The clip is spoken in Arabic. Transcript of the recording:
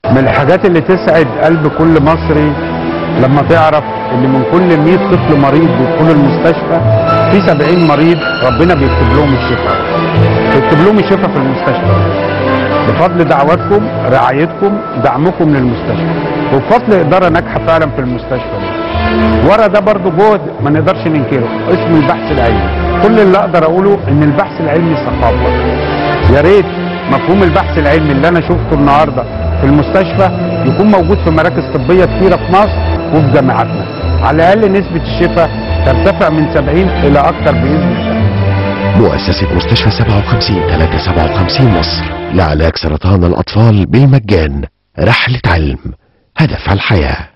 من الحاجات اللي تسعد قلب كل مصري لما تعرف ان من كل 100 طفل مريض بيدخلوا المستشفى في 70 مريض ربنا بيكتب لهم الشفاء. بيكتب لهم الشفاء في المستشفى بفضل دعواتكم، رعايتكم، دعمكم للمستشفى، وبفضل اداره ناجحه فعلا في المستشفى دي. ورا ده برضو جهد ما نقدرش ننكره، اسمه البحث العلمي. كل اللي اقدر اقوله ان البحث العلمي ثقافه. يا ريت مفهوم البحث العلمي اللي انا شفته النهارده في المستشفى يكون موجود في مراكز طبيه كثيره في مصر وفي جامعاتنا. على الاقل نسبه الشفاء ترتفع من 70 الى اكثر باذن الله. مؤسسة مستشفى 57 مصر لعلاج سرطان الأطفال بالمجان. رحلة علم، هدف الحياة.